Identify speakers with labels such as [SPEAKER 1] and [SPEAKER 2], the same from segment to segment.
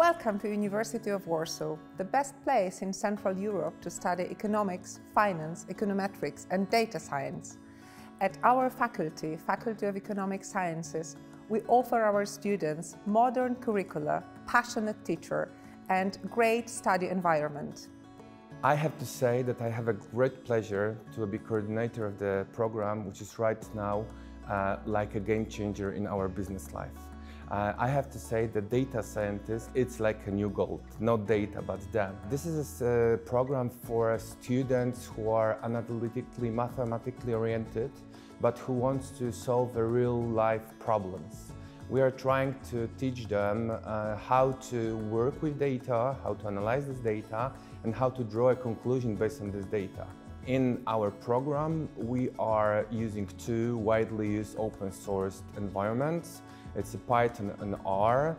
[SPEAKER 1] Welcome to University of Warsaw, the best place in Central Europe to study economics, finance, econometrics and data science. At our faculty of Economic Sciences, we offer our students modern curricula, passionate teacher and great study environment.
[SPEAKER 2] I have to say that I have a great pleasure to be coordinator of the program, which is right now like a game changer in our business life. I have to say that data scientist, it's like a new gold, not data, but them. This is a program for students who are analytically, mathematically oriented, but who wants to solve real life problems. We are trying to teach them how to work with data, how to analyze this data, and how to draw a conclusion based on this data. In our program, we are using two widely used open source environments. It's Python and R.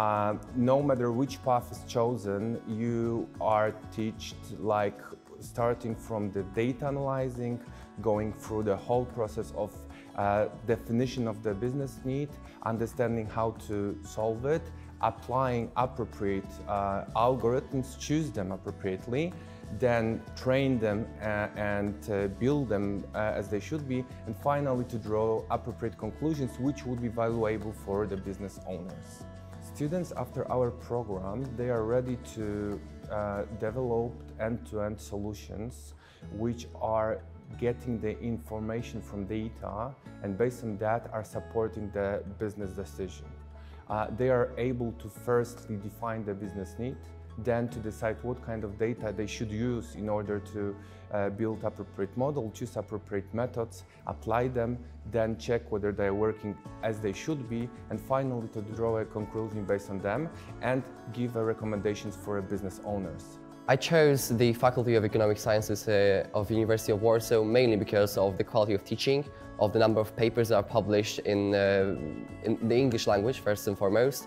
[SPEAKER 2] No matter which path is chosen, you are taught like starting from the data analyzing, going through the whole process of definition of the business need, understanding how to solve it, applying appropriate algorithms, choose them appropriately, then train them and build them as they should be, and finally to draw appropriate conclusions which would be valuable for the business owners. Students after our program, they are ready to develop end-to-end solutions which are getting the information from data and based on that are supporting the business decision. They are able to firstly define the business need, then to decide what kind of data they should use in order to build appropriate model, choose appropriate methods, apply them, then check whether they are working as they should be, and finally to draw a conclusion based on them and give recommendations for business owners.
[SPEAKER 3] I chose the Faculty of Economic Sciences of the University of Warsaw mainly because of the quality of teaching, of the number of papers that are published in the English language, first and foremost.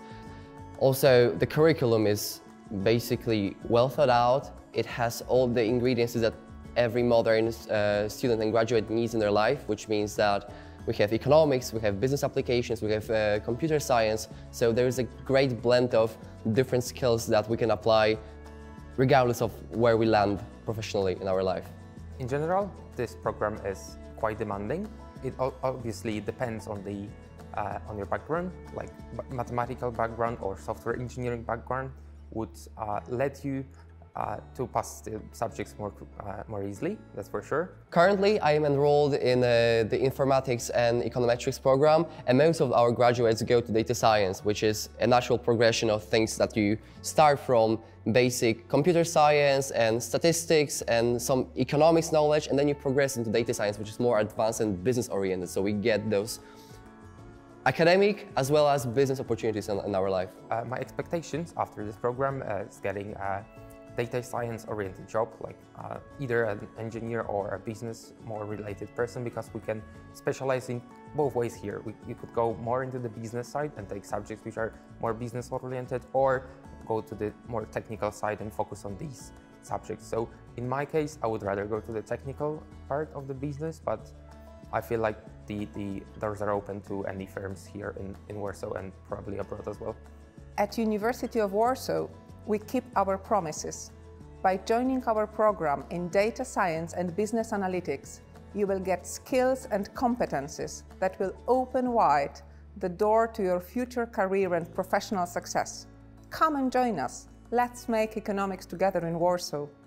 [SPEAKER 3] Also, the curriculum is basically well thought out. It has all the ingredients that every modern student and graduate needs in their life, which means that we have economics, we have business applications, we have computer science. So there is a great blend of different skills that we can apply regardless of where we land professionally in our life.
[SPEAKER 4] In general, this program is quite demanding. It obviously depends on your background, like mathematical background or software engineering background would let you to pass the subjects more easily, that's for sure.
[SPEAKER 3] Currently, I am enrolled in the informatics and econometrics program, and most of our graduates go to data science, which is a natural progression of things that you start from basic computer science and statistics and some economics knowledge, and then you progress into data science, which is more advanced and business oriented. So we get those academic as well as business opportunities in our life.
[SPEAKER 4] My expectations after this program is getting a data science oriented job, like either an engineer or a business more related person, because we can specialize in both ways here. You could go more into the business side and take subjects which are more business oriented, or go to the more technical side and focus on these subjects. So in my case, I would rather go to the technical part of the business, but I feel like the doors are open to any firms here in Warsaw and probably abroad as well.
[SPEAKER 1] At University of Warsaw, we keep our promises. By joining our program in data science and business analytics, you will get skills and competencies that will open wide the door to your future career and professional success. Come and join us. Let's make economics together in Warsaw.